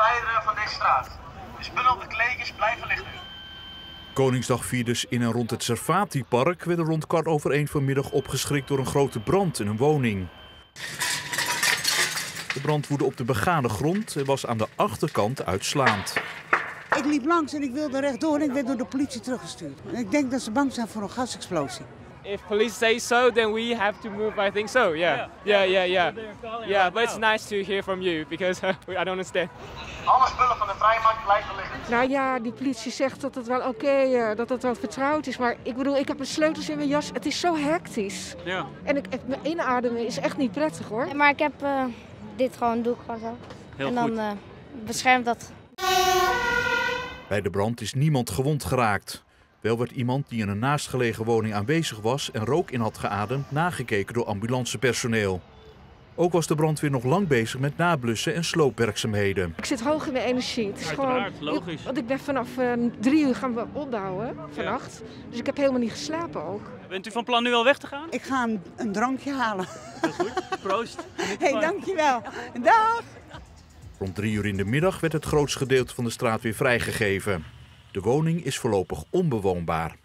verwijderen van deze straat. De spullen op de kleedjes blijven liggen. Koningsdagvierders in en rond het Servati-park werden rond 1:15 vanmiddag opgeschrikt door een grote brand in een woning. De brand woedde op de begane grond en was aan de achterkant uitslaand. Ik liep langs en ik wilde rechtdoor en ik werd door de politie teruggestuurd. En ik denk dat ze bang zijn voor een gasexplosie. If police say so, then we have to move. I think so. Yeah. Yeah, but it's nice to hear from you because I don't understand. Alle spullen van de vrijmarkt blijven liggen. Nou ja, die politie zegt dat het wel oké, dat het wel vertrouwd is. Maar ik bedoel, ik heb mijn sleutels in mijn jas. Het is zo hectisch. Ja. En me inademen is echt niet prettig hoor. Ja, maar ik heb dit gewoon, doe ik gewoon zo. Heel en dan beschermt dat. Bij de brand is niemand gewond geraakt. Wel werd iemand die in een naastgelegen woning aanwezig was en rook in had geademd nagekeken door ambulancepersoneel. Ook was de brandweer nog lang bezig met nablussen en sloopwerkzaamheden. Ik zit hoog in mijn energie. Het is Uiteraard, gewoon, logisch. Want ik ben vanaf 3 uur gaan we opbouwen vannacht. Dus ik heb helemaal niet geslapen ook. Bent u van plan nu al weg te gaan? Ik ga een drankje halen. Heel goed. Proost. Hé, dankjewel. Dag! Rond 3 uur in de middag werd het grootste gedeelte van de straat weer vrijgegeven. De woning is voorlopig onbewoonbaar.